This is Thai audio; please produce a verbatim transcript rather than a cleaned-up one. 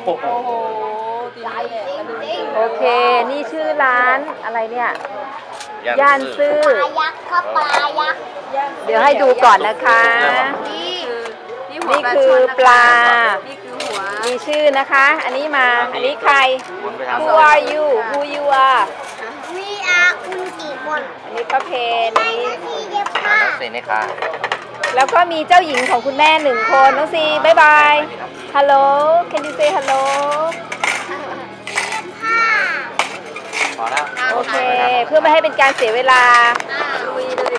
โอ้โหใหญ่จริงๆโอเค นี่ชื่อร้านอะไรเนี่ยย่านซื่อปลายักษ์ครับปลายักษ์เดี๋ยวให้ดูก่อนนะคะนี่นี่คือปลานี่คือหัวมีชื่อนะคะ อันนี้มาอันนี้ใคร Who are you Who you are We are อุนจิมนอันนี้ประเพณีน้องซีนี่ค่ะแล้วก็มีเจ้าหญิงของคุณแม่หนึ่งคนน้องซีบายบาย Hello Can you say hello พอแล้วโอเคเพื่อไม่ให้เป็นการเสียเวลา